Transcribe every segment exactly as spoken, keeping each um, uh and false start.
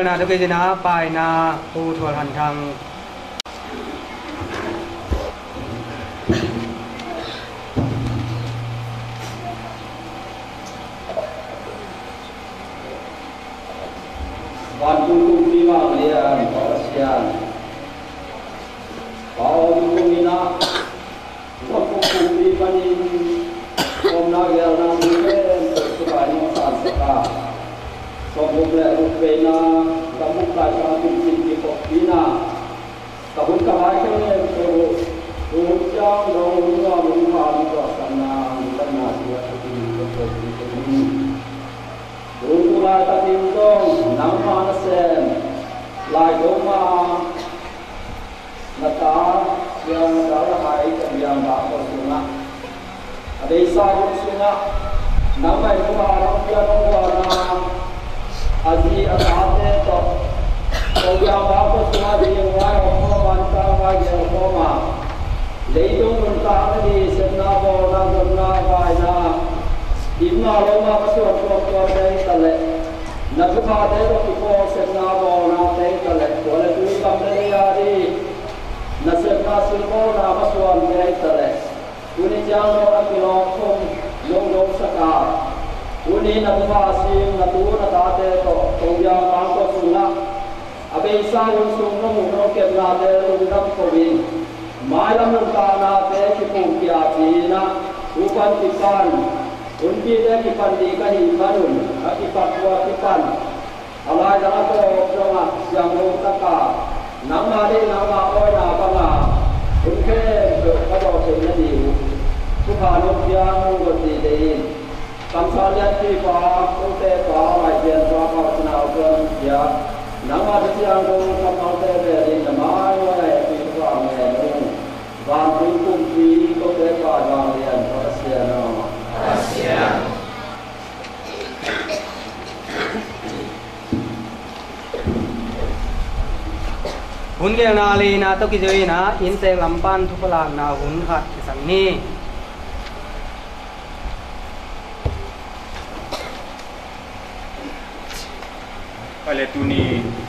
na to ke na pai na pu thol han thang ban tu tu di ma lia ko sian bao tu ni na ko ko tu di pani om na gel na ni ke su ba ni san sa ka so bu le u pe na ka mu ka sa tu si ki ko pi na ka bu ka ai ke ne ko u chang ro u na mu ha ni ko san na san na tu tu ko ko ni Rumula tatim dong nang mana sen lai doma nata yang darah hai yang bapa sunga ada isa sunga nama itu orang yang orang aji asate to to yang bapa sunga dia orang orang bantah lagi orang leidong bantah di senna bona bona baina Imna loma pasur ko ko dei tale nakha de ko ko senna bona dei tale wala tu kam de yari nasna sulmo na paswan dei tale uni jang no akilo khom long long saka uni nakha sim na tu na ta de to to ya ma ko sunna abe isa un sung no mu no ke na de lu dam ko bin mai lam ta na de ki pu kya ti na upan ti pan Unti dia kipan di kahi banun, kipan tua kipan. Alai jangan tu jangan yang rotaka. Nama dia nama orang apa lah? Unke kalau sendiri, bukan yang murti dia. Kamsalia tiba, unte tiba, macam apa senau pun dia. Nama dia yang kamau dia nama orang itu orang yang bantu kumpi kau tiba jangan dia persia nama. Hun ke na li na to ki joi na in te lampan thu pala na hun khat sang ni pale tu ni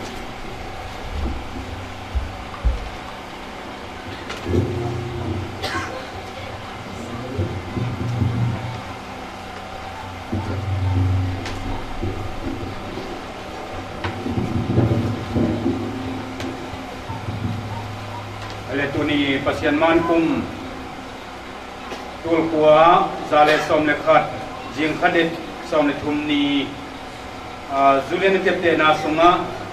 Tuni pasien man kum tul kuwa zale som le khat jing khadet som le thum ni zulen tep te na sunga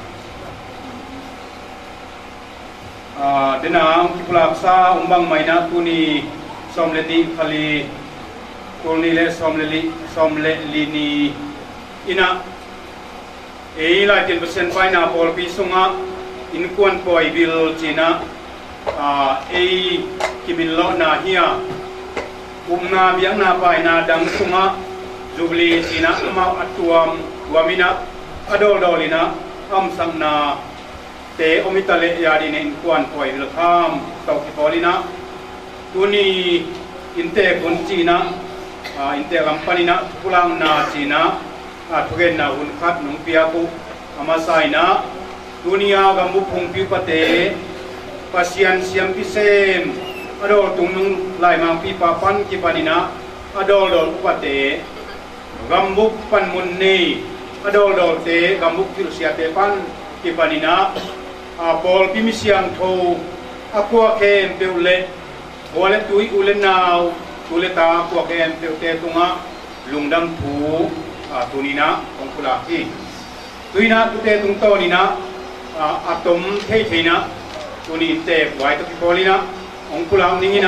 dena kipulak sa umbang maina tuni som le di khali tul ni le som le li som le li ni ina e la tin pasien paina pol pi sunga in kuan poi bil china a kimin lo na hiya umna biang na pai na dang sunga jubli tina ma atuam wamina adol dolina am samna te omitale yadi ne kwan poi lo tham tau ki polina tuni inte kun china inte kampanina pulang na china a thugen na hun khat nung pia ku amasai na dunia gambu phung pi pate Pasian siam pisem adol tunung lai mang pi papan ki panina adol dol upate gambuk pan munni adol dol te gambuk tirsia te pan ki panina apol pimisiang tho akwa kem peule wale tui ulen naw tuleta akwa kem te tunga lungdam thu tunina ongkula ki tuina tute tung to nina atom thei theina tuni te wai to polina ong pulang ningina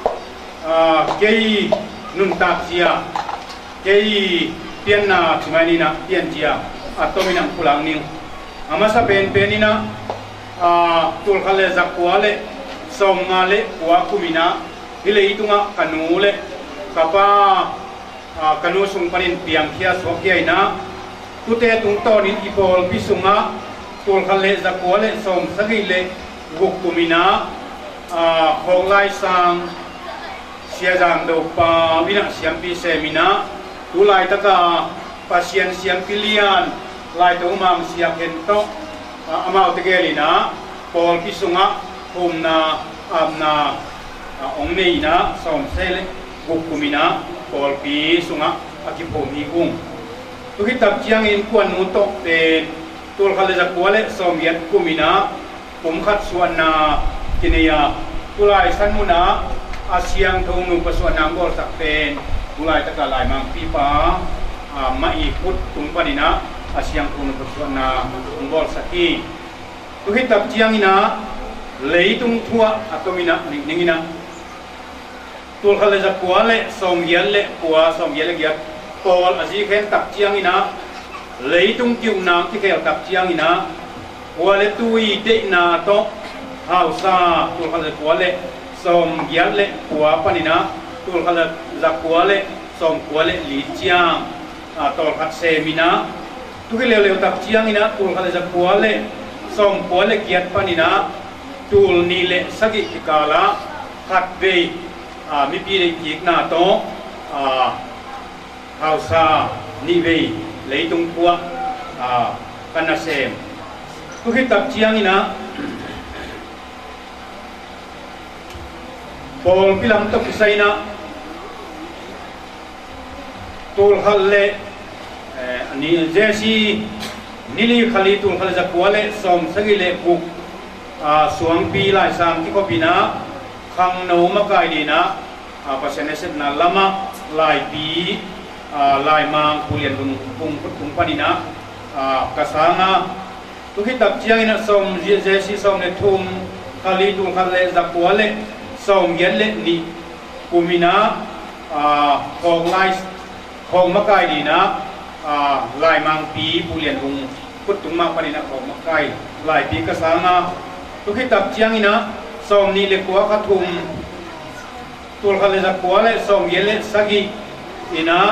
kei nun tak sia kei pian na chumani na pian sia atomina pulang ning amasa pen penina tul khale zakwale somngale wa kumina hile itunga kanule kapa kanu sung panin piang khia sokiaina tute tung tonin ipol pisunga tul khale zakwale som sagile guk kumina hong lai sang sia jang do pa mina siam pi semina tulai taka pasien siam pilian ลายตัวมังเสียเห็นโตอามาอุตเกลีนะปอลพิสุงะภูมินาอาบนาองนี้นะสอมเซลกุกุมินะปอลพิสุงะอากิโพมีกุงทุกิตับเจียงอินกวนนุโตเป็นตัวเขาเลยจะกลัวเลยสอมยัดกุมินะผมขัดส่วนนากินยาตุลายสันมุนะอาเซียงทงนุปส่วนนางบอลสักเป็นตุลายตะกาลายมังปีปามาอีพุทตุงปนินะอาเซียงทงนุปส่วนนางบอลสักที่ทุกิตับเจียงอินะเลยตุงทัวอัตมินะนิ่งๆนะตัวเขาเลยจะกลัวเลยสอมยัดเลยกลัวสอมยัดเลยยัดปอลอาจีเข็นตับเจียงอินะเลยตุงกิ้วนางที่เขียวตับเจียงอินะวัวเลตุยเดนาโตฮาวซาตัวเขาจะกลัวเลยสมยัดเละหัวปนินะตัวเขาจะจักหัวเละสมหัวเละลีเจียงตัวเขาเซมินะทุกเรื่องเร็วๆตับเจียงนี่นะตัวเขาจะจักหัวเละสมหัวเละเกียรติปนินะตัวนี้เละสกิกาละขัดเวมีปีเด็กหน้าโตฮาวซานิเวเลยตรงหัวกันนะเซมทุกที่ตับเจียงนี่นะพอพิลัมตกใส่นะตัวขัลเล่อันนี้เจสีนิลิขัลีตัวขัลจะกวาเล่สมสกิเล่บุกสวงปีลายสามที่เขาปีนะขังโนมกายดีนะภาษาเนสนาลามะลายปีลายมังผู้เรียนบุญบุญบุญปนินะกษานะทุกที่ตับเจียงนะสมเจสีสมเนทุมขัลีตัวขัลเล่จะกวาเล่สมยันเล่นี่กุมินะของลายของมะกายดีนะลายมังปีผู้เรียนบุญพุทธุมาปนินะของมะกายลายปีกษานะทุกที่ตับเจียงนะสมนี่เล็กกว่าขัดทุมตัวเขาเลยจะกว่าเลยสมยันเล่สกิอินะ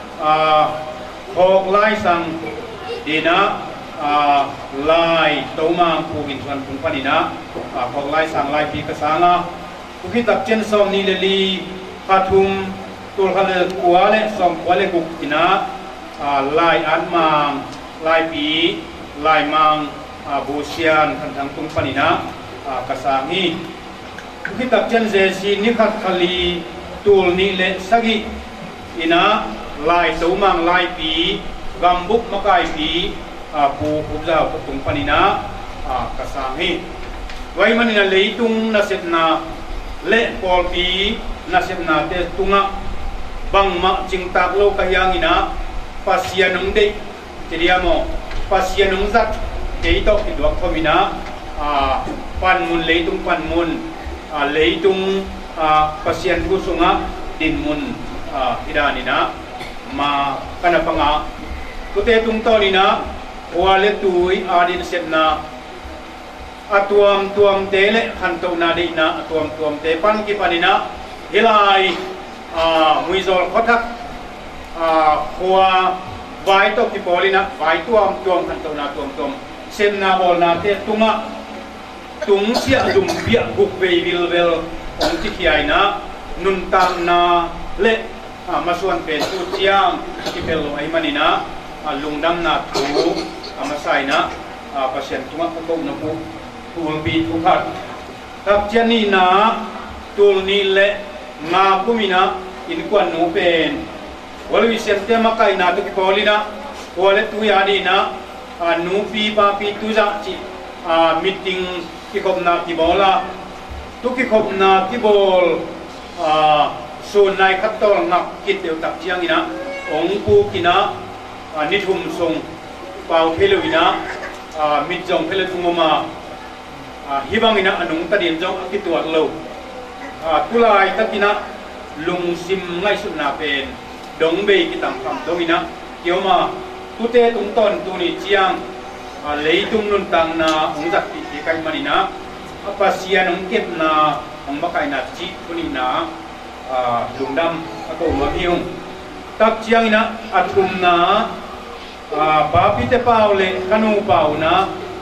ของลายสังดีนะลายตัวมังผู้กินส่วนบุญปนินะของลายสังลายปีกษานะทุกที่ตับเจนสมนี่เลยลีขัดทุมตัวเขาเลยกว่าเลยสมกว่าเลยกุกอินะลายอันมังลายปีลายมังบูเชียนทันทังตุงปนินะกษามีทุกที่ตับเจนเจสีนิขัดขลีตัวนี้เลยสกิอินะลายตัวมังลายปีกำบุกมะกายปีปูปุบเจ้าตุงปนินะกษามีไว้มันนี่เลยตุงนัสเซตนาเละปอลปีนัสเซตนาเตตุงะบังมะจิงตากโลกยังอินะปัสยานุงเดทีเดียโมปัสยานุงจัดเกยโตติดวักพมินะปันมุนเลยตุงปันมุนเลยตุงปัสยานกุสุงะดินมุนฮิดานินะมากันปังะกุเตตุงโตนินะหัวเลตุยอาดินเซตนาอตัวมตัวมเตเลขันโตนาดีนะอตัวมตัวมเตปันกิปานินะเฮลายมุยโซลขทักหัวไว้ตกที่ปอลินะไว้ตัวมตัวมขันโตนาตัวมตัวมเซมนาบอลนาเตตุงะตุงเสียดุมเบียบุกเววิลเวลองที่ขี้ไอนะนุนตามนาเละมาส่วนเป็นตุเจียงที่เป็นลงไอมันนี่นะลุงดำนาถูมาใส่นะเปอร์เซ็นต์ตุงะก็นบุตัวปีทุกขัดทับเจนี่นะตัวนี้เละมาคุมินะอินกวนนูเป็นวลวิเศษเตมะไกนาตุกิปอลินะวลตุยาดีนะนูปีปาปีตุจักจิมิติงกิคบนากิบอลาตุกิคบนากิบอลส่วนในขัดตอลนักกิดเดียวตักเจียงอินะองปูกินะนิทุมทรงเป่าเพลวินะมิจงเพลทุงมาฮิบังอินะอนุงตัดเดียนจงกิตัวโลตุลายตักินะลุงซิมไงสุนาเป็นดงเบยกิตังคำดงอินะเกี่ยวมาตุเตตุงตอนตุนิเจียงเลยตุงนุนตังนาองจักติที่ไกมันอินะปัสยานุงเก็บนาองบักไกนาจิตุนินะลุงดำก็มาพิวตักเจียงอินะอัตุมนาบาปิเตเปาเลขนูเปานะ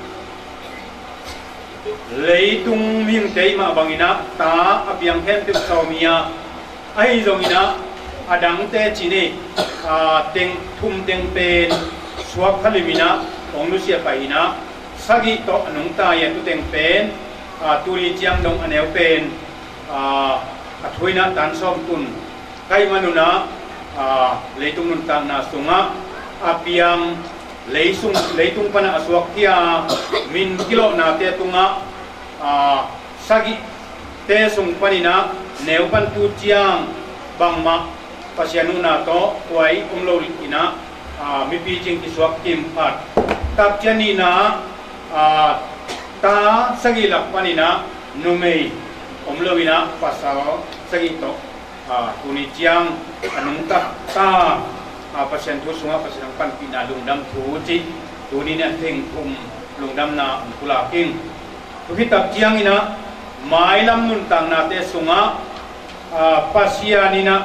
เลยตุงมิงเตยมาบังอินะตาอภิยังเห็นติสามียไอ้จงอินะอดังเตจินีเต็งทุ่มเต็งเป็นสสวกขลิมินะองนุเสียไปนะสักิโตอนุงตายตุเตงเป็นตุลีจียงดงอเนวเป็นอัฐวยนะตันซอมตุนไกมานุนะเลยตุงนุนตังนาสุงะอาเปียงเลยสุงเลยตุงปนะอสวกที่มินกิโลนาเตตุงะสักิเตสุงปนินะเนวปันตุจียงบังมาปัสยานุนาโตไว้อุมโลลินะมีปีจิงที่สวกกิมพัดตับเจนีนะตาสกิลักปนินะนุเมยอุมโลวินะปัสสาวสกิโตตุนิจียงอนุตักตาปัสยันทุสุงะปัสยันปันปีนาลุงดำทูจิตุนิเนี่ยเพ่งคุมลุงดำนาคุลากิงทุกิตับเจียงอินะไม้ลำนุนตังนาเตสุงะปัสยานินะ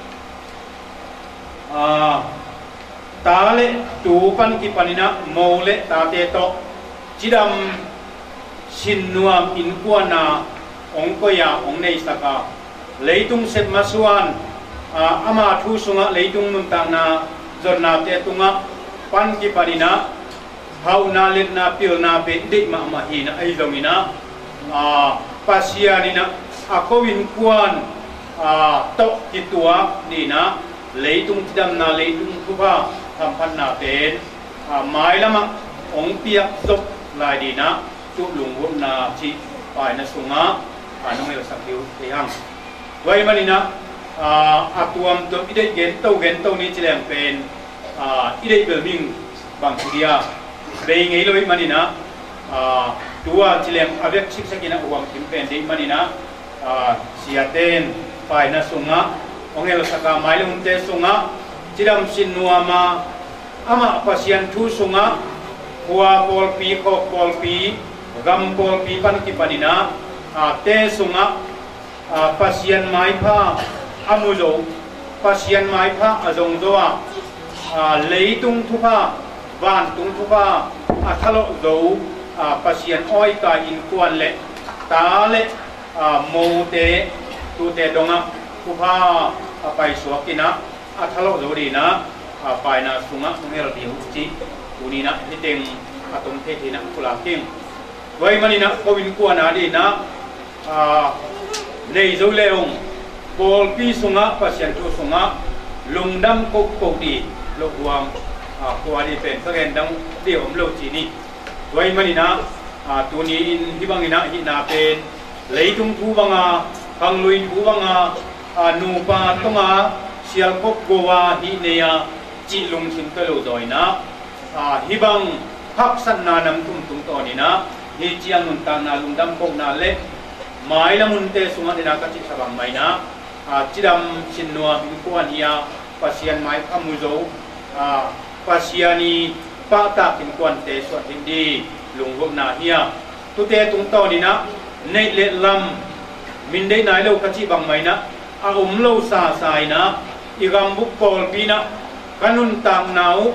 ตาเลตูปันกิปันินะโมเลตาเตโตจิดัมชินนัวอินกัวนาองกยาองเนสกาเลยตุงเสมาสวนอามาทูสุงะเลยตุงนุนตังนาจนนาเตตุงะปันกิปันินะเฮานาเลนาปิลนาเปดิมามาฮีนะไอโดมินะปัสยานินะอาโควินกวนโตกิตัวนี่นะเลยตุงจิดัมนาเลยตุงทุบะทำพันนาเป็นไม้ละมะองเปียศพลายดีนะจุลุงวุฒนาชิปายนสุงะน้องเอลสักดิวเทียงไว้มานี่นะอาตัวมตัวอิเดเกนโตเกนโตนี้จะแรงเป็นอิเดเบลมิงบางทีเดียเรื่องไงเลยมานี่นะตัวจะแรงอาเวกชิกสกินะหวังทิมเป็นดีมานี่นะเสียเต้นปายนสุงะองเอลสักไม้ละมุนเตสุงะจิดัมสินนัวมาอามาปัสยันทุสุงะหัวปอลปีโคปอลปีกัมปอลปีปันกิปันินะเตสุงะปัสยันไม้ผ้าอามุโลปัสยันไม้ผ้าอจงโจวเลยตุงทุพาบ้านตุงทุพาอัทโลโจปัสยันอ้อยกาอินกวนเละตาเละโมเตตูเตดงะทุพาไปสวกินะอัทโลโจดีนะไปนะสุงะสุงเฮลดิวจิอุนีนะที่เต็งอาตมเทธินะกุลาคิงไว้มันนี่นะกวินกวนนาดีนะในจุเลงบอลปีสุงะปัสยันตุสุงะลุงดำกกกดีโลกวางกัวดีเป็นสังเกตดังเดียวผมโลจีนี่ไว้มันนี่นะตัวนี้ที่บางนี่นะที่นาเป็นเลยตุงทูบังอาคังลุยทูบังอานูปาตงาเชียลกกกัวที่เนียจิลุงชิมเตโลดอยนะฮิบังพักสันนานำทุ่มตุ้งตอนี่นะฮิจียงนุนตานาลุงดำกกนาเล่ไม้ละมุนเตสุงะเดนักจิตสบังไม้นะจิดำชินนัวมิกวนเฮียปัสยันไม้ขมุโจปัสยานีปะตากินกวนเตสวดหินดีลุงวนาเฮียตุเตตุงตอนี่นะในเล็ดลำมินได้นายเลวกจิบังไม้นะอาอุมเลวซาสายนะอีกำบุกปอลปีนะกันุนตามนาว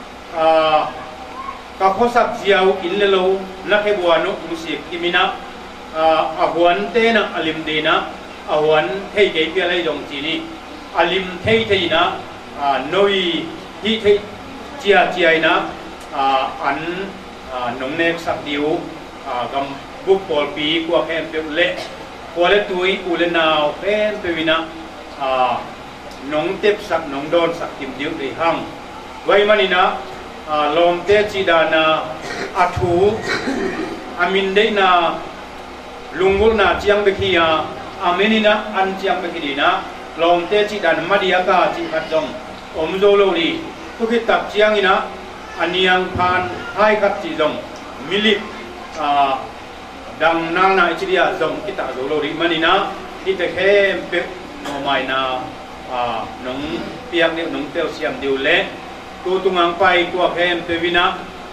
กับข้อสักเจียวอินเลโลนักเฮบัวนุมุสิกกิมินะอาหวนเตนะอลิมเดนะอาหวนเทยเกย์เปียอะไรดงจีนี่อลิมเทยเทยนะโนยที่เทยเจียเจียนะอันนงเนกสักดิวกับบุกปอลปีกัวแคมเปลเล่กัวเล่ตุยอุเลนาวแคมเปวินะน้องเต็บสักน้องโดนสักทิมดิ้วได้ห้างไว้มันนี่นะลมเตจิดานาอัฐูอามินได้นาลุงวุนาเจียงเบคียอามินินะอันเจียงเบคีดีนะลมเตจิดานมาดิยากาจิขัดจงอมโซโลดีทุกิตับเจียงอินะอันยังพานให้ขัดจีจงมิลิดังนางนาอิจริยาจงกิตาโซโลดีมันนี่นะที่ตะเข้เป๊ะโนไมนาหนงเปียกเนี่ยหนงเตียวเสียมดิวเละตัวตุงังไปตัวเข้มเตวินะ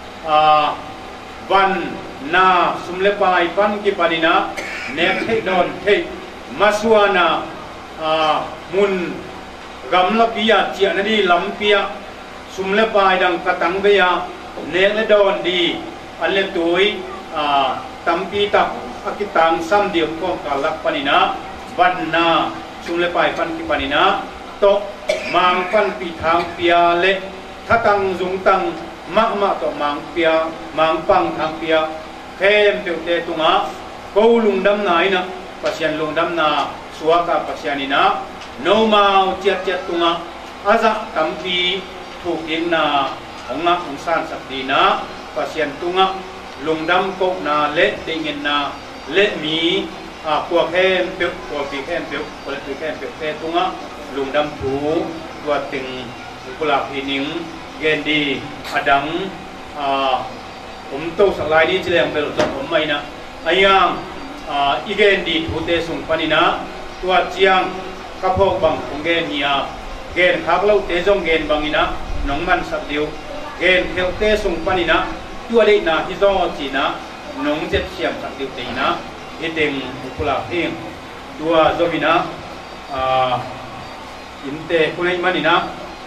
วันนาสุมเลปายปันกิปานินะเนกเทดอนเทมาสวานามุนกำลับปียเจียนดีลำปียสุมเลปายดังกตังเบียเนกเลดอนดีอันเลตุยตัมปีตักอากิตังซัมเดียมกองกาลักปานินะวันนาสุมเลปายปันกิปานินะโตมังปันปีทางปียเลทัตังจุงตัง mak mak to mang pia mang pang thang pia khem pe te tunga ko lungdam na ina pasian lungdam na suaka pasianina no mau chiat chiat tunga aza tampi thukin na onga unsan sakdina pasian tunga lungdam ko na le tingin na le mi a kwa khem pe kwa pi khem pe kwa pi khem pe te tunga lungdam thu tua ting kula hining gendi adang a um to salai ni chileng bel to um mai na ayang a igendi thu te sung panina tua chiang kapok bang ungen nia gen khak lo te jong gen bangina nongman sak diu gen khel te sung panina tua le na hi zo china nong jet siam sak diu te na hiteng kula hing tua zomina a inte kunai manina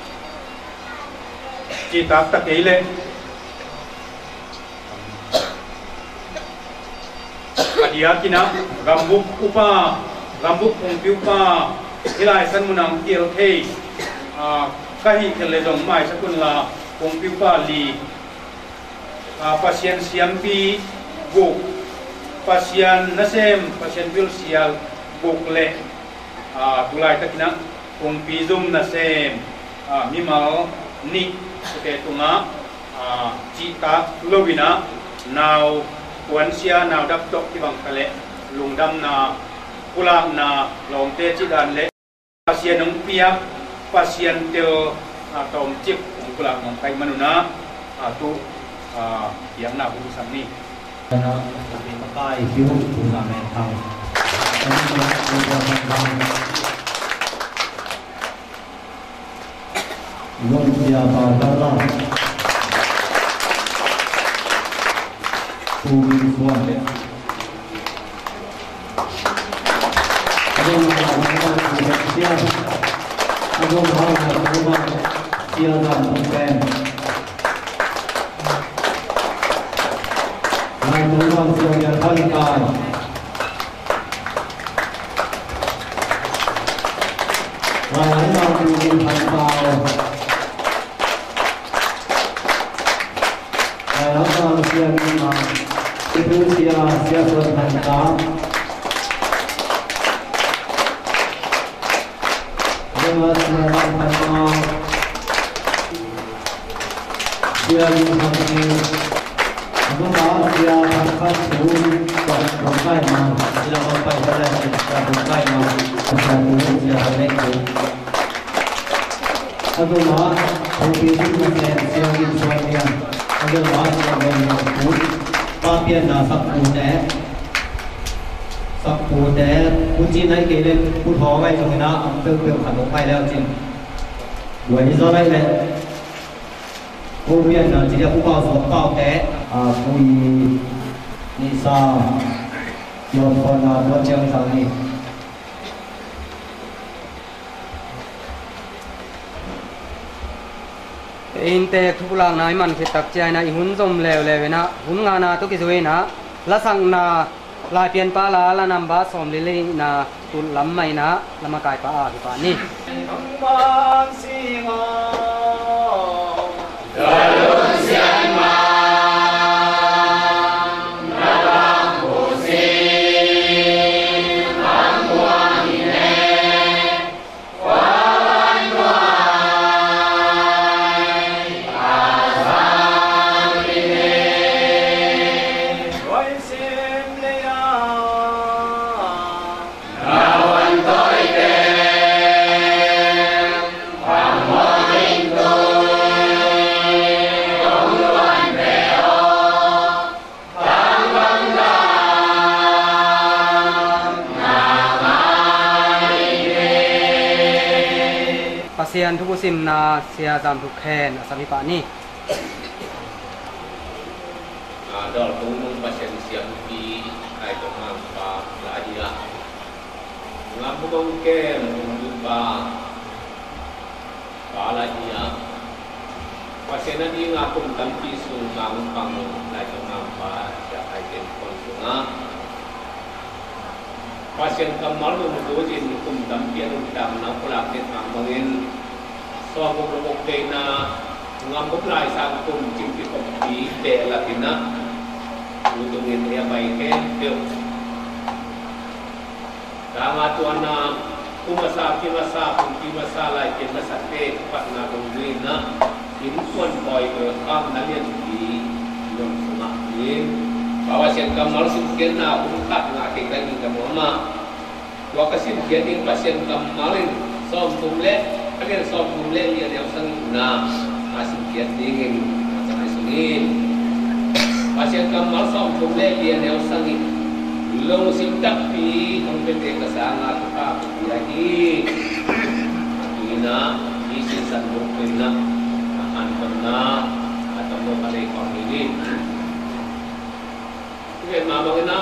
chỉ tác tất ấy lên adia kina gambuk upa gambuk kompiupa hilai san munang kiel thei a kahi khele dong mai sakun la kompiupa li a pasien siampi guk pasien nasem pasien bil sial guk le a tulai takina kompizum nasem a mimal ni Oke tunga cita lovina now kuansia now dap tok ti bang kale lungdam na pula na long te cidan le pasien nong pia pasien tel tom chip pula ngong kai manuna tu yang na urusan ni na pakai hiu tunga men tau Luar biasa dalam bumi suara. Ada orang yang tidak siap, ada orang yang berubah siapa bukan. Ada orang yang terkalkan. Ada orang yang terkalkan. Dalam siang lima, itu siang siang berhantam. Dengan siang berhantam, siang lima ini, adalah siang berhantam turun dan berkai mal, siang berkai pada siang berkai mal, siang turun siang lekuk. Adalah kopi itu siang ini suamian. Ada bahasa yang berbunyi, papian nasi kuda, sak kuda, kunci naik ke le, puthauไปตรงนั้นอันเป็นเป็นขนมไปแล้วจริงวันนี้จะได้เลยผู้เรียนนะจีเดียผู้บ่าวสองเก้าแก่อ่าคุยนิสายอมคนอ่ะตัวเชียงสังนี่ inte thulang nai man khit tak chai na ihun zom lew lew na hun nga na to ki zoi na la sang na la pian pa la la nam ba som le le na tul lam mai na lama kai pa a ki pa ni man singa dalun sian ma pasian thu sim na sia jam thu khen asami pa ni dol tung pasien siam pi ai to ma pa la dia ngam ko ke ndu pa pa la dia pasien ni ngapum tam pi su ngam pang la to ma pa ja ai ten kon su nga pasien kamal lu do jin kum tam pi ru dam na pula ke am bangin so ko ko ke na ngam bốc lại sang cùng chịu cái công tí để là tiền á lu tu ngin dia bai ke teu dama tuana kumasa kimasa pun kimasa lai kimasa ke patna dongin na in kuan boy ke kam nalian di long sunga in bawa sian kamal sin kian na pun kat na ke kan ni kamama wa kasin kian in pasien kamalin som tumle agen som tumle dia dia sang na asin kian dingin macam isungin pasien kamal som tumle dia dia sang long sim tapi ang pete kasanga ka dia hi ina isin san bukina an pernah atau mau kali kau ini ke mama kena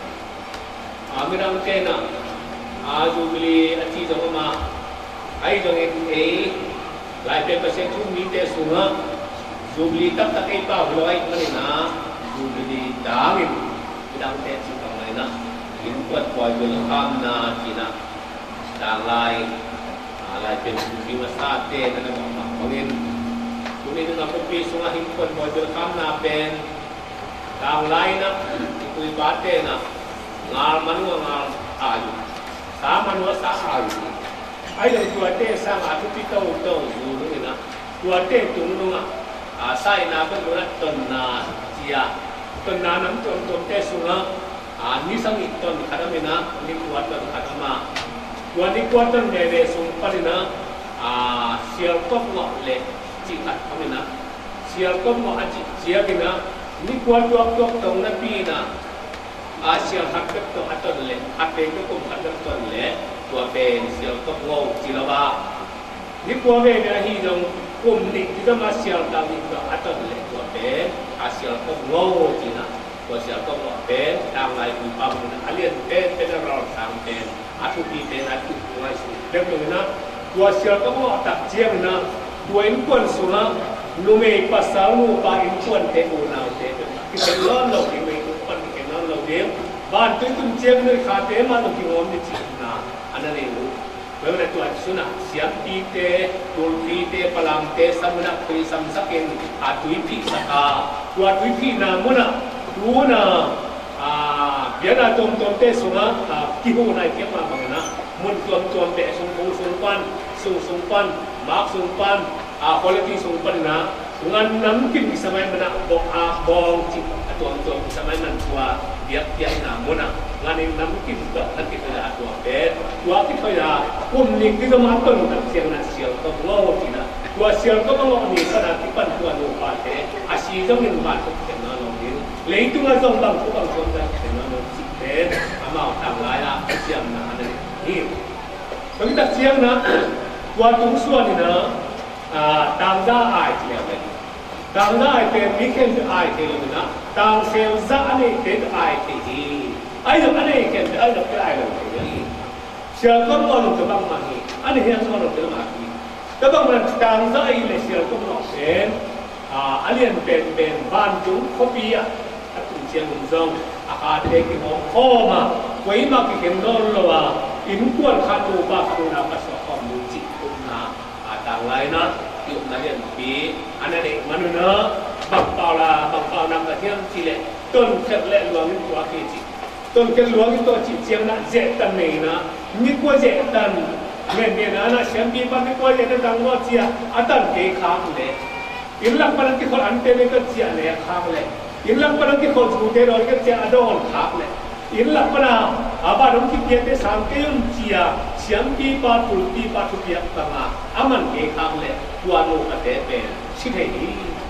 amirang kena aju beli aci sama ai dong eh lai pe pasien tu mi te sunga jubli tak tak ai pa loi mana jubli dangin bidang te ci na in kuat poi bel ham na cina dang lai lai pen di masate na na mangin kuni na kopi sunga hin kuat poi bel ham na pen dang lai na kui bate na ngal manu ngal aju sa manu sa aju ai le tua te sa ma tu pi tau tau zu ni na tua te tung nu nga a sai na ba lu na ton na cia ton na nam ton ton te sunga ni sang iton kadamina ni kuatan kadama kuan ni kuatan deve sung palina a sial kop mo le chi khat kamina sial kop mo aji sia kina ni kuat tuak tuak tong na pi na a sial hak to aton le ate ko kum aton ton le tua pen sial kop ngo chilawa ni kuwa ve na hi dong kum ni kita ma sial ta ni ko aton le tua pen a sial kop ngo china siapa kau pen, tang lai pun pam, alien pen, pen orang tang pen, atu pi pen, atu mulai su. Demi mana, dua siapa kau tak jiang na, dua inkuan sula, nume pasal nu pa inkuan te unau te, kita lawan lau kita inkuan kita lawan lau dia, ban tu tu jiang ni kate mana tu kita omni cina, anak ni lu. Baru tu ada suna, siap pi te, tul pi te, palang te, samana pi samsakin, atu pi saka, dua atu pi na mana. Una ah biar tom tom te sunga kihu nai kiam ma bangna mun tom tom te sung sung sung pan sung sung pan mak sung pan ah quality sung pan na sungan nam kim di samai mana bong ah bong chi tom tom di samai nan tua biak biak na mona ngani nam kim ka tan kita da tua pe tua ki thoya kum ni ki ma ton tak siang na sial to lo tina tua sial to lo ni sana ki pan tua no pa te asi jong ni ma to ke na lo lấy tung ra dòng bằng cũng bằng dòng ra để nó nó chỉ thế mà tạm lại là chiang là anh này hiểu cái đặc chiang nó qua tung xuân thì nó à tạm ra ai thì là vậy tạm ra ai thì mình khen được ai thì là nó tạm xeo ra này thì ai thì ai được anh này khen được ai được cái ai là vậy xeo có ngon được bằng mà gì anh này hiện ngon được mà gì cái bằng mà tạm ra ai là xeo có ngon đến à anh liền bền bền ban chúng copy à chiang zong a te ki mo khoma wei ma ki ken don lo wa in kuan kha tu ba ku na ka so khom mu chi ku na a ta lai na yu na yen pi ana de manu na bak pa la bak pa nam ka hiam chi le ton khet le lo ni kwa ki chi ton ken lo ni to chi chiang na je tan nei na ni ko je tan ngen ne na na siam pi pa ni ko je na dang lo chi a tan ke khang le in lak pa ki khol an te ne ka chi a le khang le in lang pa nang ki khol chu te roi ka cha adon khap le in lang pa na aba dong ki ke te sang ke yum chia siam pi pa tul pi pa thu pi ta ma aman ke kham le tua no ka te pe si thei ni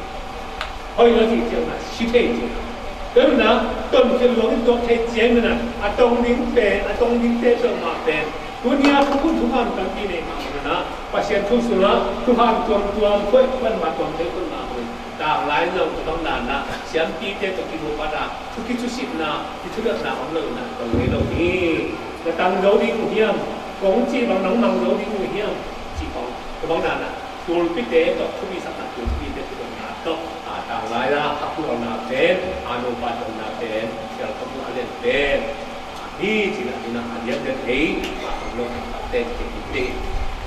hoi lo ji chiang na si thei ji te na ton ke lo ni to the chiang na a tong ning pe a tong ning te so ma pe dunia ku thu ham kan pi ne ma na pasien thu su na thu ham tuam tuam khoi pan ma tuam te kun ma tang lai lo tong na na siam pi te to ki mo pa da thu ki chu sit na ki thu da na om lo na to le lo ni ta tang lo di ku hiam kong chi bang nong mang lo di ku hiam chi kong to bang na na tul pi te to thu bi sa na tul pi te to na to a tang lai la ha ku na ten anu pa to na ten sial ko ma len ten ni chi na ni na a lian de thei ma lo te ki te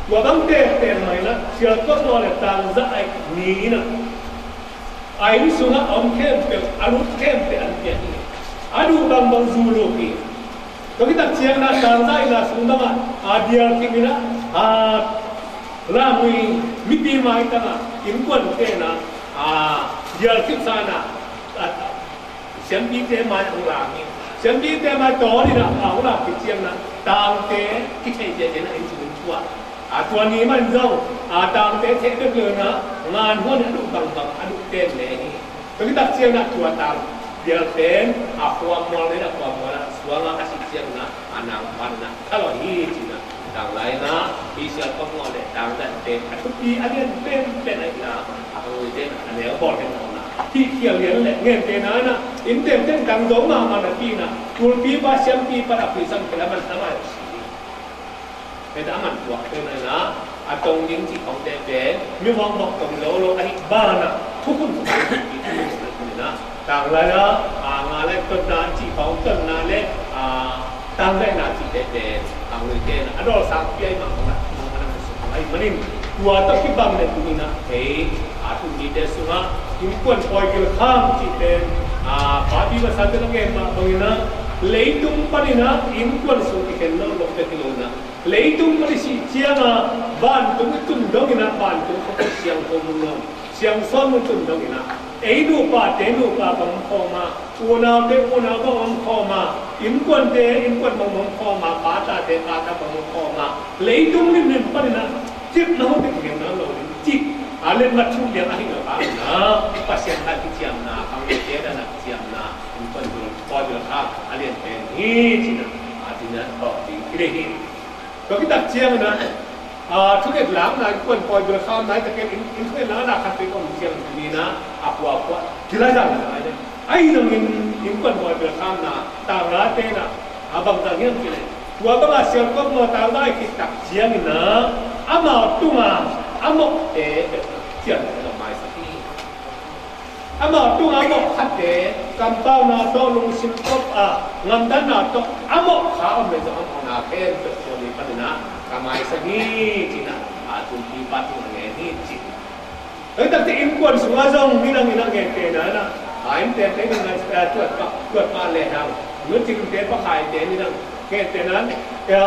ตัวบางเตะเตะหน่อยนะเชื่อก็นอนเลยต่างจะไอ้นี้นะไอ้นี่สุนัขอมเข้มเป็นอารมณ์เข้มเป็นอันเดียวนี้อารมณ์บางบางซูโรกีก็คิดเชียงนะต่างใจนะสุนัขอาเดียร์ที่มีนะอาลามุยมิติมาอีกนะอินควนเตนะอาเดียร์ที่สานะเสียงบีเตมาของลามีเสียงบีเตมาต่อนี่นะเอาละที่เชียงนะต่างเตที่ใช่เจเจนะอินสุนชัวอาตัวนี้มันเจ้าอาตามเตะเทเดินนะงานหัวนี่อดุบังบังอดุเต้นเลยนี่ตอนนี้ตัดเชียงนะตัวตามเดี๋ยวเต้นอาความมอลเลยนะความมอลนะสวงอาสิเชียงนะอานางพันนะถ้าเราฮีจีนะต่างไรนะพิเศษก็มอลเลยต่างแต่เต้นทุกทีอันนี้เต้นเป็นอะไรนะอาตัวเต้นอันนี้บอกกันเอานะที่เขี่ยวเลี้ยงแหละเงี้ยเต้นนะนะอินเต้นเต้นต่างโดมามานะที่นะตัวปีบาเชียงปีประดับปีสังเกตมันทำไมเป็นอามันตัวเป็นอะไรนะอาตรงยิงจีของเด็กๆมีวางบอกตรงโลโลอันนี้บ้านะทุกคนทุกคนนะต่างเลยนะอ่างอะไรต้นนาจีของต้นนาเล็กอ่าต่างได้นาจีเด็กๆต่างเลยเด่นอันนั้นสักปีไอ้มาของนะมันมันสุดไอ้มันนี่ตัวต้องคิดบ้างเลยตรงนี้นะเฮ้ยอาทุนจีเดสุนะยิ่งควรปล่อยกิลข้ามจีเด่นอ่าปาร์ตี้ภาษาเป็นยังไงมาตรงนี้นะเลยตุ้มปนินะยิ่งควรสุดที่เห็นเราลงไปที่โลนะเลยตุ้มปนิสิเชียงอ่ะบ้านตุ้มตุ้มดงนะบ้านตุ้มเขาเชียงโคมุนเชียงซ้อนตุ้มดงนะเอ้ดูป่าเตนูป่าบังคอมาอุณาเตอุณาก็บังคอมาอินควนเตอินควนบังบังคอมาป่าตาเตป่าตาบังคอมาเลยตุ้มนี่นี่ปนินะจิตน้องเด็กเห็นนะเราจิตอะไรมาชุ่มเลี้ยงอะไรกันบ้างนะปัสยันทันที่เชียงนะคำเดียวกันนะเชียงนะอินควนดูพอดูครับอะไรเป็นนี่จีนะอาจีนะก็ดีที่นี่ก็คิดตัดเชียงนะอ่าทุกอย่างหลังนะคนปล่อยเรือข้ามไหนแต่แกอินอินทุกอย่างหลังนะคันเป็นคนเชียงนี้นะอับวับว่าที่ไรจังนะไอ้ตรงอินอินคนปล่อยเรือข้ามนะต่างร้านเต้นะอาบังต่างเงี้ยกี่เลยตัวก็มาเชียงก็มาต่างได้คิดตัดเชียงนะอามาตุ้งอ่ะอาหมกเอ๋เชียงดอกไม้สักทีอามาตุ้งอาหมกขัดเอ๋กำเป้านาโตลงสิบกบอ่ะงำด้านนาโตอาหมกข้าวไม่จะเอานาเคนเป็นตัวนี้ปัญหาkamai segi cina atun pipat ngeni cina tapi tak imkuan sungazong minang minang ngete na na aim te te na tuat pa tuat pa le hang nu cing te pa khai te ni nang ngete na ya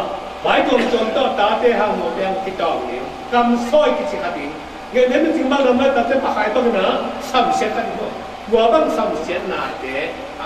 bai tom tom to ta te hang mo te hang kitong ni kam soi ki chikati ngene min cing bang na ta te pa khai to na sam set ta ni wa bang sam set na te a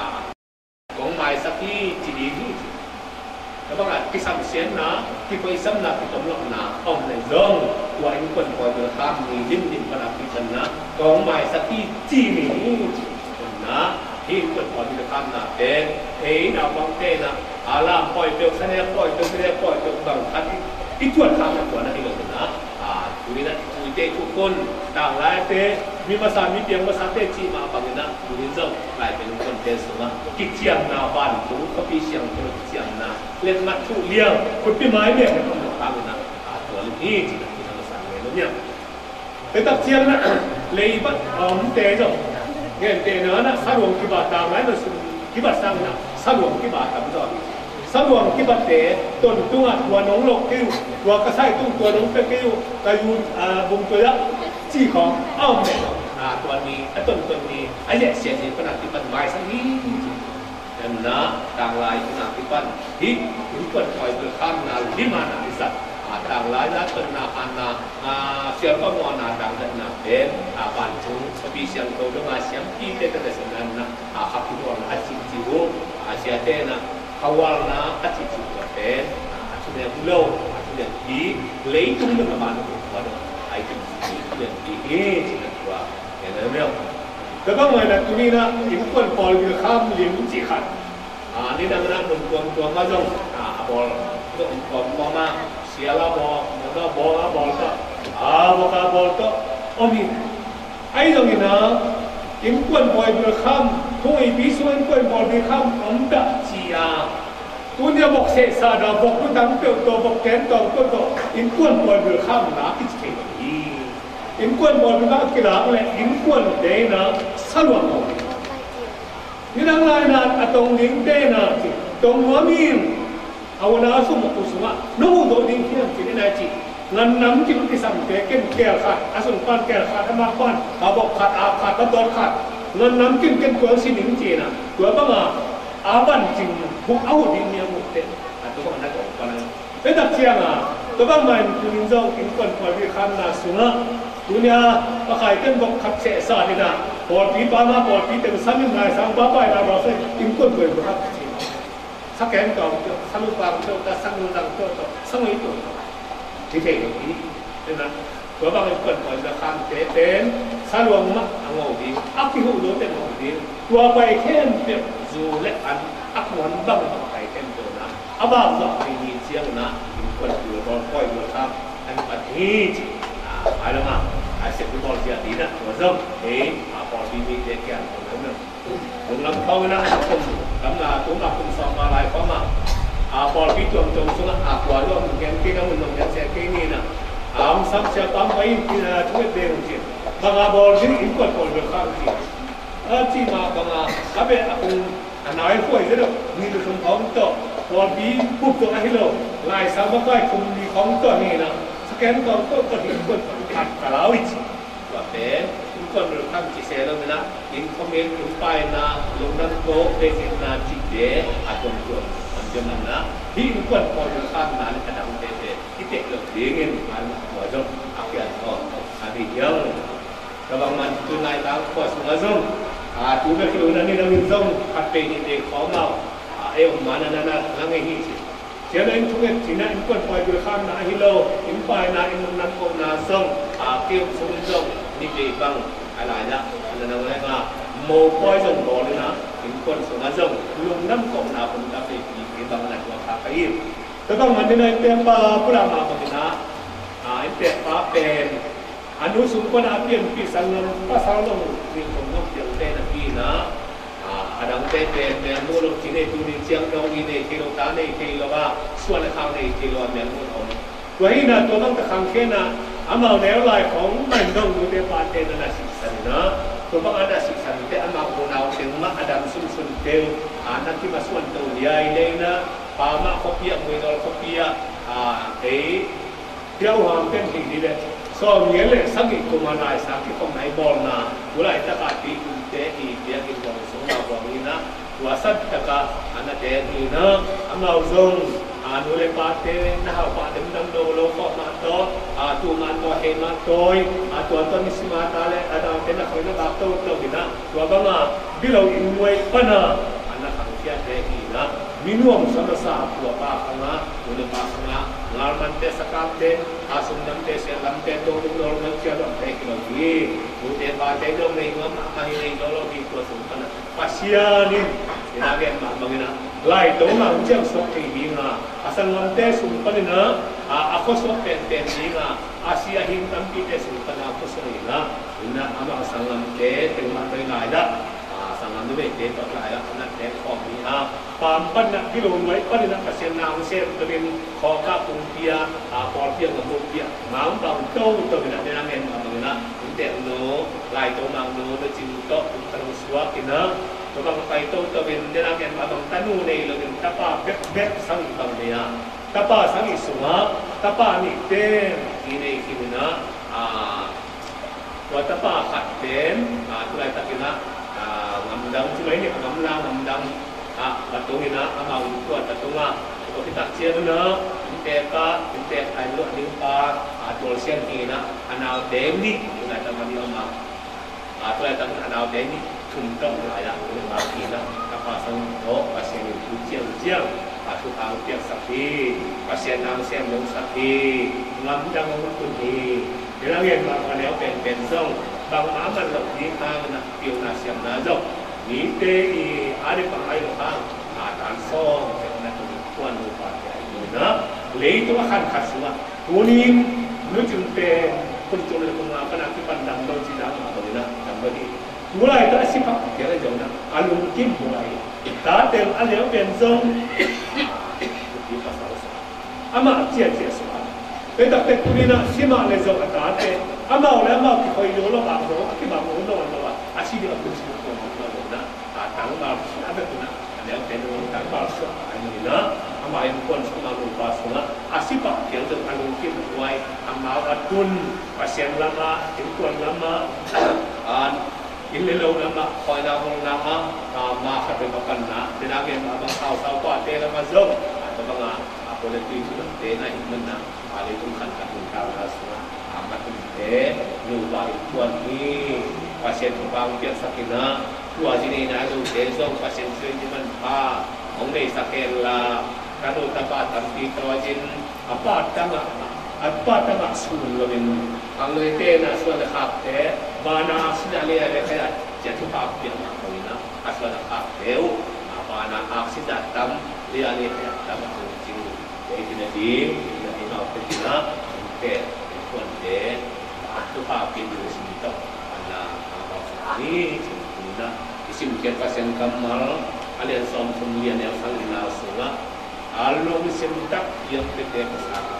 gong mai saki chidi niแล้วก็ที่สามเสียนนะที่ไปสำนักที่ตำรวจนะเอาในเรื่องว่าอินคนคอยเดินตามมีดิ้นดิ้นประดับที่ฉันนะกองไม้สักที่จีนี่นะที่คนคอยเดินตามนะเป็นเฮ้ยนะบางเต้นะอาลามปล่อยเดือดเสน่ห์ปล่อยเดือดเสน่ห์ปล่อยเดือดบางคันที่ตรวจทางตัวนั้นที่เรานะอ่าดูนี่นะดูเต้ทุกคนต่างหลายเต้มีภาษามีเพียงภาษาเต้จีมาบางนะดูนี่เจ้ากลายเป็นคนเต้สนะกิจเชียงนาบ้านถูกเขาพิเชียงคนเชียงนาเล่นมัดทุเลี้ยงขุดปีไม้เนี่ยเป็นคนต่างนะตัวนี้จีนที่ทำสั่งเลยเนี่ยแต่ตัดเชียงนะเลยบัดอ๋อมเตะจ้ะเงี้ยเตะเนื้อนะสารวงกิบาตามไหนมันสุดกิบาสั่งนะสารวงกิบาตามจ้ะสารวงกิบาเตะต้นตุ้งอ่ะตัวน้องโลกกิ้วตัวกระไซตุ้งตัวน้องเป็กกิ้วกระยูอ่าบุ้งตัวยักษ์จีของอ้อมเนี่ยอ่าตัวนี้ไอ้ต้นต้นนี้ไอ้เนี่ยเสียงนี้ขนาดที่มันไม้สักนี้dan na tang lai na pipan hi rupan koi berkam na lima na isat tang lai na ten na ana siapa ko mo na tang na ben ban chung sabi siang to do ma siang ki te te senan na ha ki do na chi chi ho asia te na kawal na ka chi chi ko te chu ne lo chu ne ki lei tung na ban ko ko ai chi chi ne ki e chi na wa ya na meก็ต้องมาในตัวนี้นะอินควนปอลคือข้ามลิ้นจีขัดอ่านี่ดังนั้นตัวตัวตัวมาจงอ่าบอลตัวอินควนบอลมาเสียละบอลมันก็บอลละบอลก็อ่าบอลก็บอลก็โอ้มีไอ้ตรงนี้นะอินควนปอลคือข้ามทุ่งไอ้ปีส่วนควนปอลคือข้ามอันดับจีอาตัวนี้บอกเสสาดาบอกตัวตั้งตัวตัวบอกแกนตัวตัวตัวอินควนปอลคือข้ามนะที่จะเป็นอินควนบอลเป็นนักกีฬาเลยอินควนเดน่ะสลวงเอานี่ดังไรนะตรงลิงเดน่ะตรงหัวมีนเอาหน้าสุ่มกุศลน้องโดดิ้งเขียนจีนนายจีเงินน้ำกินที่สั่งเตะเก่งแก่ขาดอาสุนก้อนแก่ขาดธรรมะก้อนเขาบอกขาดอาขาดตะตอนขาดเงินน้ำกินเก่งตัวสิหนึ่งจีน่ะตัวบ้างอ่ะอาบันจริงพวกเอาดินเนี่ยมุกเตะตัวบ้างนั่นก็คนนั้นเป็นตัดเชียงอ่ะตัวบ้างมันคือนินจงกินก่อนพอวิคันน่ะสุนัขตัวเนี้ยก็ขายกันบอกขับเสะสาดีนะปอดปีปามาปอดปีเต็มซ้ำยังไงซ้ำป้าไปเราเราใส่กินก่อนเลยครับสักแกนก่อนซ้ำลูกบางเจ้าก็ซ้ำลูกดังเจ้าก็ซ้ำอีกตัวที่เท่อย่างนี้นี่นะตัวบางคนเปิดเผยราคาเต็มเต็มสารวงมะอังโงดีอักที่หูรู้เต็มหูดีตัวไปเข้มเต็มจูเล็กอันอักหวนบังไปเข้มตัวนะอาบ้าก็ไม่มีเสียงนะกินคนอยู่รอคอยอยู่ครับอันปัจจุบันอะไรมาไอ้เสพติดบอลเสียดีนะตัวซึ่งเฮ้ยพอดีมีเด็กแก่คนนั้นผมลำเขานะผมลำนาตุ้งอับตุ้งสองมาลายเข้ามาอาบอลพิจารณาจงสุนัขอาบวาร่วมแกงที่น้ำมันลงจากเสียงนี้นะอามซ้ำเสียปั๊มไปที่น่าช่วยเดินจริงบางอาบอลที่อินกอดบอลเดือดข้างจริงเออที่มาบางอาถ้าเป็นอาคุณอันไหนห่วยจะได้มีแต่คนของโตบอลบีปุ๊บตัวให้เราลายซ้ำมาใกล้คุณมีของโตนี่นะสแกนก่อนก็ก็อินกอดขัดกระลาวิจิว่าเป็นอินกอดเดือดข้างจีเซลล์นะอินคอมเมนต์ลุงไปนะลุงนั่งโต๊ะเด็กนาจิเดอาตงตัวjangan na di bukan polukan nan kadang tete titik lo dingin man wajib akhir oh hari yang kabang man tunai lang kos ngazong ah tu ke kilo nan ni nang zong kape ni de kho mau ah eh mana nana lang hi chi jadi itu kan cina bukan polukan na hilo impai na inun nan ko na zong ah kêu sung zong ni de bang ala ya ana nang lai ma mo poi zong bo ni na bukan sung ngazong lung nam ko na pun ta peบางนัดว่าขาไปอิ่มแต่บางมันในเตียงปลาพระมาปฏิณาอ่าเตียงปลาเป็นอนุสุปนาเพียงปีสังนภาษาลงมีคนน้องเตียงเต้นปีนะอ่าอดังเต้นเป็นเมียนมูลที่ในตัวนี้เชียงดงอีในที่เราตาในที่เราว่าส่วนข้างในที่เราเมียนมูลอมตัวนี้นะตัวต้องตะขังแค่นะอามาแนวลายของมันต้องดูในปาเตนนะสิสันนะตัวบางอันสิสันแต่อามาโคนเอาเสียงมาอดังสุนสุนเดียวอ่านั่นที่มาส่วนตัวใหญ่เลยนะปามาขบียมือเราขบียอ่าเอ๋เดี๋ยวหามเป็นสิ่งดีเลยสอบเงี้ยเลยสักอีกกุมารนายสักที่ของไหนบอลนะเวลาตะการตีกุญแจอีเดียกินบอลสงมาบอกนี่นะว่าสัตตะการอันนั้นเดียนี่นะอามาจงอ่านุเลปาเตนะฮะปาเต็มดังโดโลก็มาโตอ่าตัวมันตัวเฮมาโตยอ่าตัวตัวนิสมาตาเลอาดามเตนะคอยนะบักโตโตกินะตัวบ้างอ่ะบิเราอินไว้ปนะอันนั้นขังเทียนเดียนะminum sama sa tua pa kanga udah pa kanga ngarman te sakam te asum nam te selam te to to nol nol cia dong te kilo gi ute pa te dong nei ngam ma hi nei dolo gi to sum kana pasiani ina gen ma bangina lai to ma jam sok ti bi nga asal ngam te sum panina a ako sok te te bi nga asia hin tam pi te sum pana ako so ina ina ama asal ngam te te ma te ngai da sangan tu betul tak layak nak tengok ni ah pampan nak kilo mai pan nak pasien nang sem tu bin khoka pumpia ah porpia ngam pia mang bang tu tu nak dia nang en bang na inte no lai tu mang no tu cing to terus suak ina tu bang kai tu tu bin dia nang en bang tanu nei lo bin tapa bek bek sang bang dia tapa sang isua tapa ni ten ini kimina ah wa tapa khat ten ah tu lai tak kena ngamdang cuma ini ngamlang ngamdang ah batu ini nak amal itu ada tunga kalau kita cia tu nak inteka intek ayu nimpa ah tolsian ini nak anal demi kita tahu dia amal ah tu ada anal demi tuntung lah ya boleh bagi nak kapasan do pasien itu cia cia atu tahu tiap sakti pasien nang siam dong sakti ngamdang ngumut ni dia lagi nak kalau pen pen song bang aman lo ni hang na piu na siam na zo ni te i ade pang ai lo hang a tan so ke na tu kuan lo pa ke ni na le to khan khaswa tunin nu jun pe kun tu le kun ma kana ki pandang lo ji da ma ni na dam ba ni mulai ta sipak ke ra jo na alum kim mulai ta te al le ben zong di pasal so ama cia cia so pe ta pe kunina sima le zo ta te amal le amal ki koi yo lo ba ro ki ba mo no no a chi de ku chi ko no no na a tang ba a be ku na le te no tang ba so ai ni na a amai pun sama lupa sunga asipak yang tu alung kim tuai amal atun pasien lama tuan lama an ililo lama koi na hong lama ma khabe makan na dinagin abang kau kau pa te lama zong atau banga aku lagi sudah te na iman na ali tung kan kan kau na sunga amat te lupa tuan ni pasien bang biar sakina tua sini na tu te zong pasien sini man pa ông này sakit lah kalau dapat tapi kawajin apa tanga apa tanga sul lawin ang lete na aswa na kapte bana sinali ale kaya jatuh kapte na kawina aswa na kapte o apa na aksida tam li ale kaya tam ang jing jadi nabi na ina optina te konde atu kapte dulu semito ana apa ni semina isi mungkin pasien kamal alian som kemudian yang sang ina sunga alung sentak yang pete pesara.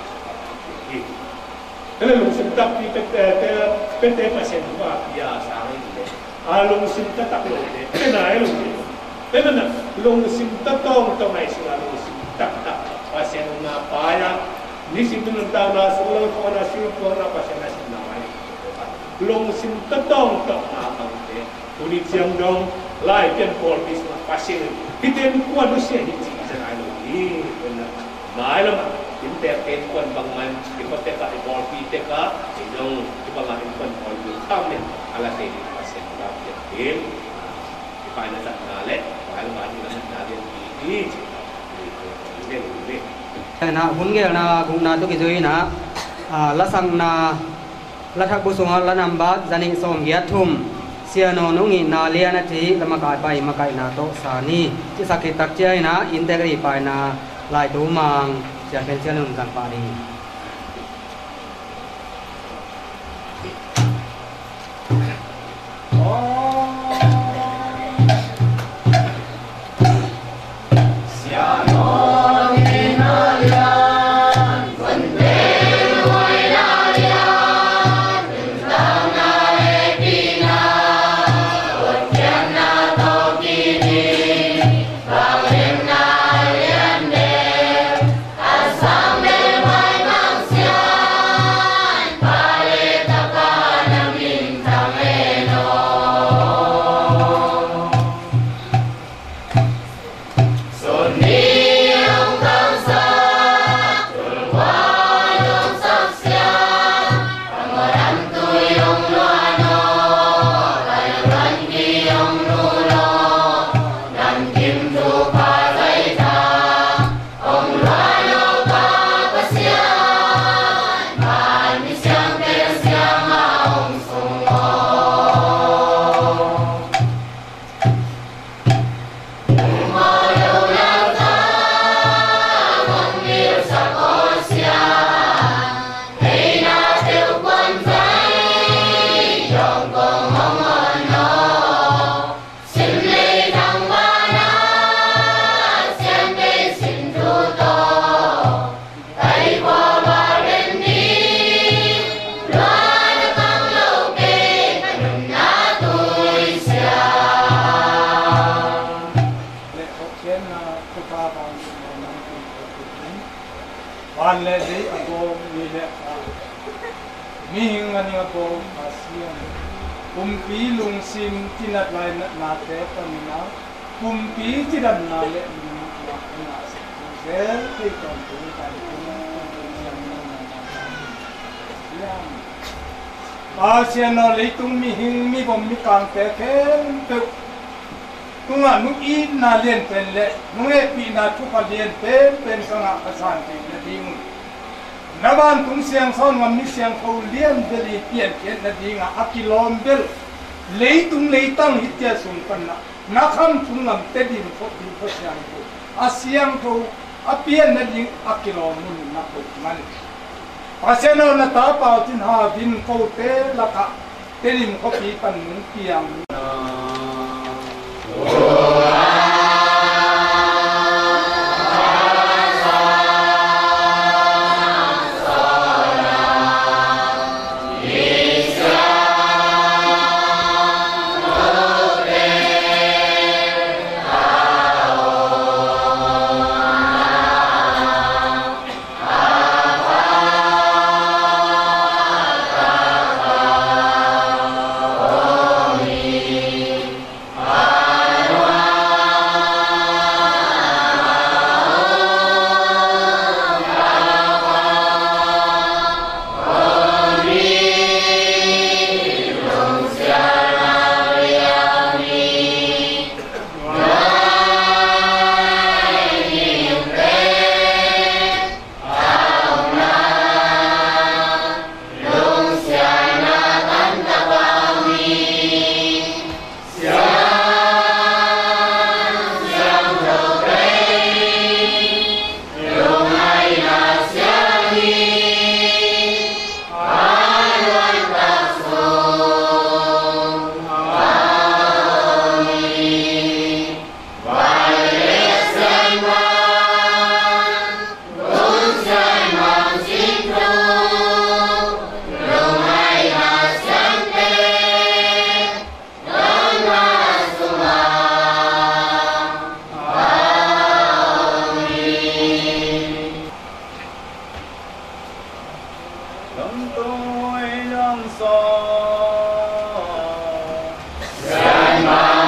Alung sentak di pete pete pasien dua biasa ini. Alung sentak tak boleh. Kena alung. Kena alung sentak tong tong ai sila alung sentak tak pasien ngapa ya? Ni situ nentang na sila ko na sila ko na pasien na sila ai. Alung sentak tong tong apa ini? Unit siang dong lai pian pol bis pasien. Kita ni kuat dosia ni. Ini benar. Malam kita ten kuan bangan kita teka ekor kita ka idong kita bangan kuan kuan kami ala tadi pasien kita tim di mana tak nale kalau mati nak nale ini ini ini na hun ge na gung na to ki joi na la sang na la thak bu sung la nam ba jani som ya thum sia no no ngi na lia na thi lama kai pai ma kai na to sa ni chi sakit tak chai na integri pai na lai tu mang sia pen sia lum kan pa ni Kumpi lung sim tinat lain nate pamina kumpi tidak nale minyak nasi zel kita pun kali punya yang yang pasien nale tung mi hing mi bom mi kang teken tu tunga nu i nalen penle nu e pi na tu kalien pen pen sana asan ti na ding naban tung siang son ngam ni siang kau lian beli pian pian na dinga akilom bel leitung leitang hitya sun panna nakam tung ngam tedin fo di fo siang ko asiang ko apian na ding akilom mun na ko man paseno na ta pa tin ha bin ko te laka tenim ko pi pan mun piang so Yan mang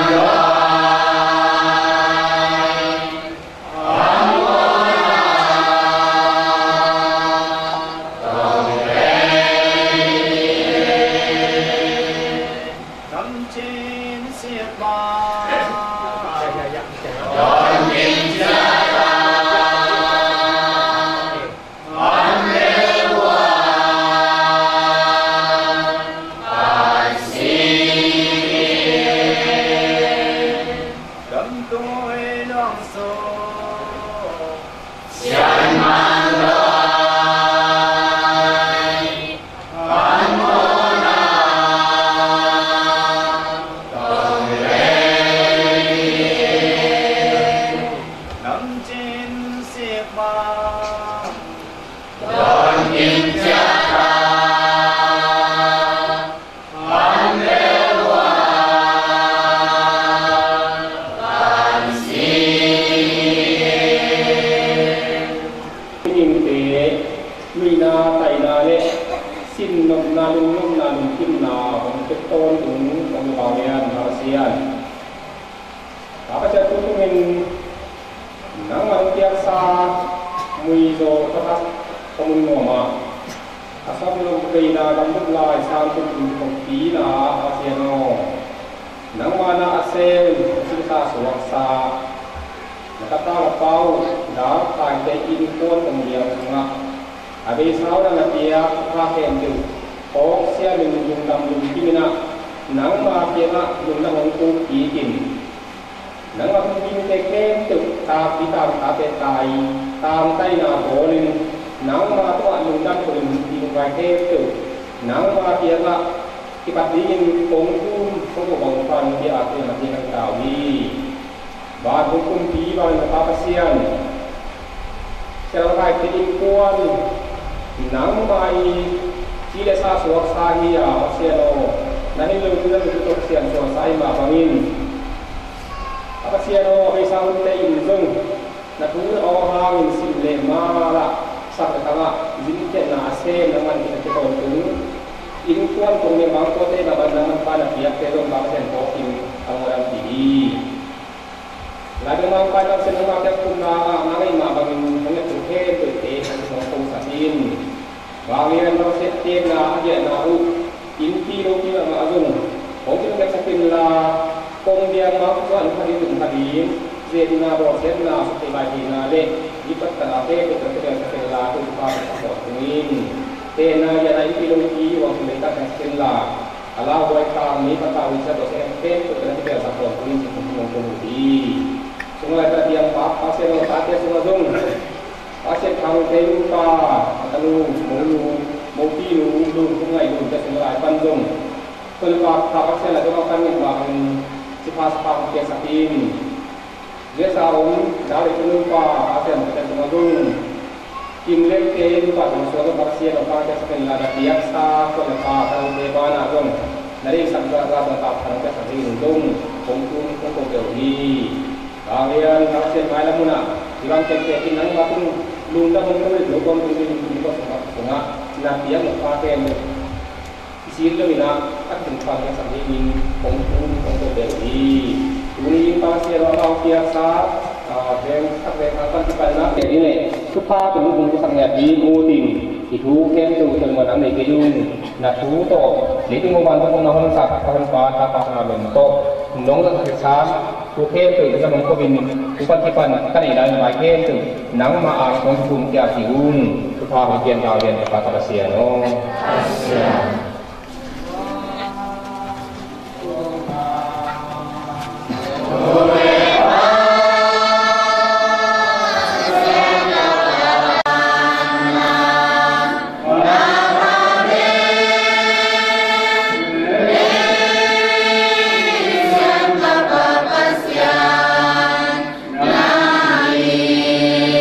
nang maang kong pun kya siung tupa hikian kalian kata kasihan oh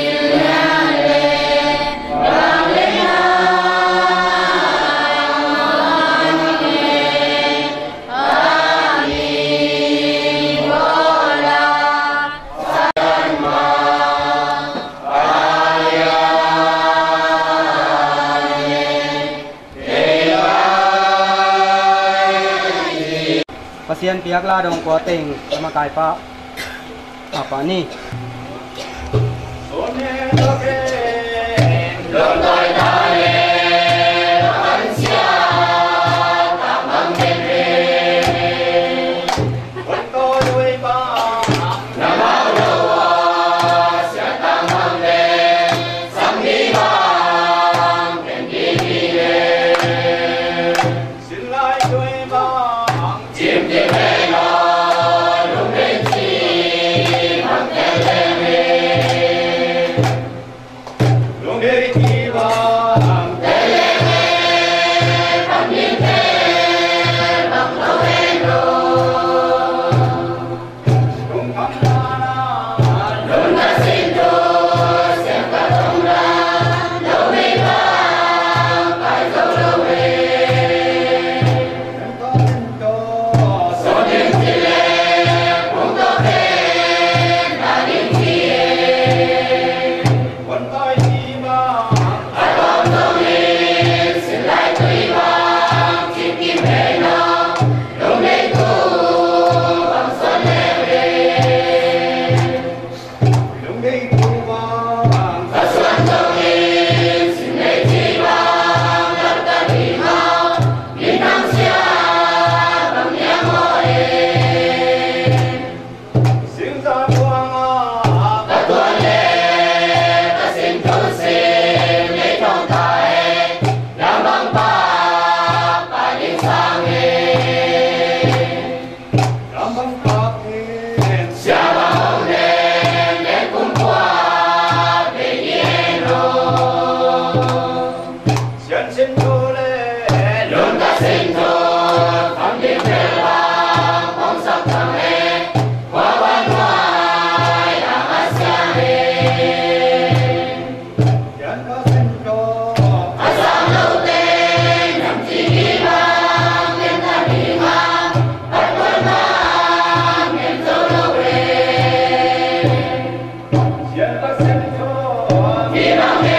Amen. pasien piak la dong ko teng lama kai pa apa ni Viva